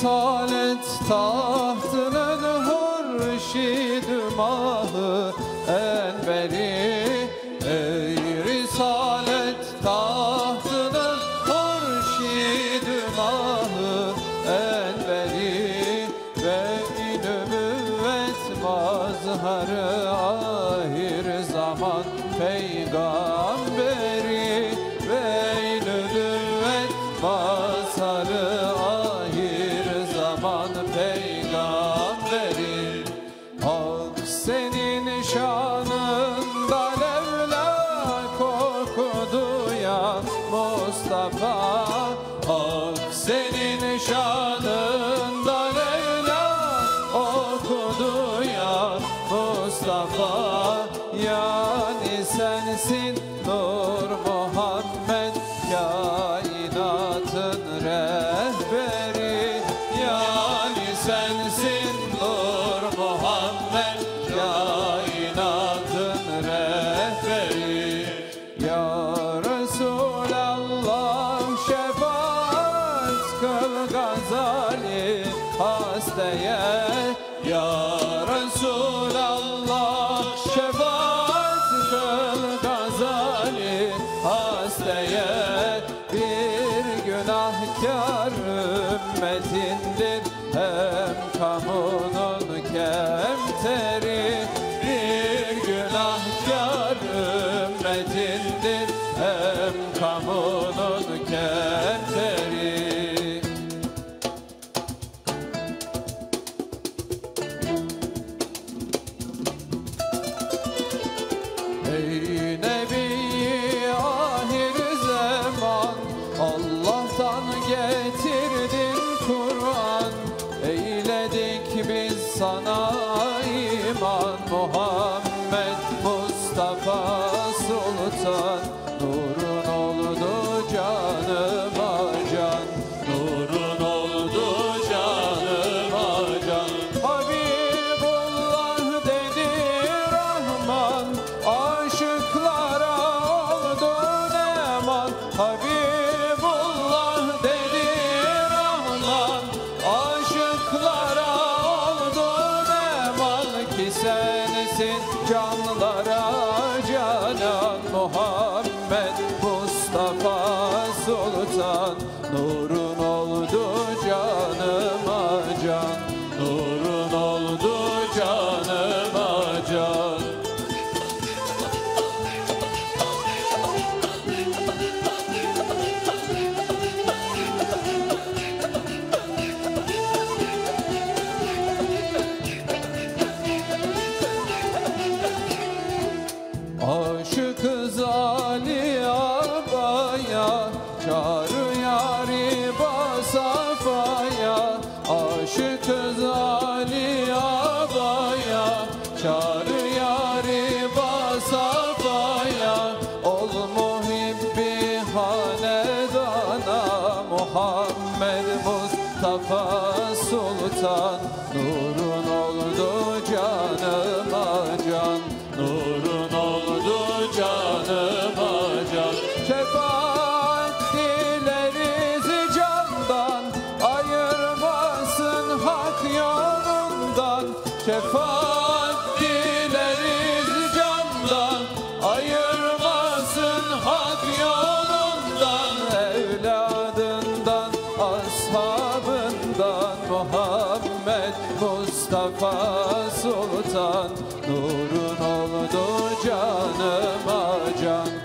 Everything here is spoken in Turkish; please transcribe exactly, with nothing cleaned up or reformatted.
risalet tahtının hurşid mahı enveri. Ey risalet tahtının hurşid mahı enveri ve nübüvvet mazharı ahir zaman peygamberi ve nübüvvet mazharı ahir zaman peygamberi. Hak senin şanında levlak okudu ya Mustafa. Hak senin şanında levlak okudu ya Mustafa. Yani sensin Nur Muhammed kainatın rehberi. Yani sensin Nur Muhammed kainatın rehberi. Ya Resulallah şefaat kıl Gazali hastaya. Ya Resulallah şefaat kıl Gazali hastaya. Bir günahkar ümmetindir hem kamunun kemteri. Bir günahkar ümmetindir hem kamunun kemteri. Ey Nebi ahir zaman, Allah'tan getirdin Kur'an. Eyledik biz sana iman. Muhammed Mustafa Sultan, nurun oldu canıma can. Nurun oldu canıma can. Habibullah dedi Rahman, aşıklara oldun eman. Habibullah dedi Rahman, aşıklara oldun eman. Ki sensin canlara canan. Muhammed Mustafa Sultan, nurun oldu canıma can. Nurun oldu canıma can. Aşık zali abaya, çağrı yâri basafaya. Aşık zali abaya, çağrı yâri basafaya. Ol muhibbi hanedana. Muhammed Mustafa Sultan, nurun oldu canıma can. Nurun oldu canıma can. Şefaat dileriz candan, ayırmasın hak yolundan. Şefaat dileriz candan, ayırmasın hak yolundan. Evladından, ashabından Muhammed Mustafa Sultan, nurun oldu canıma can.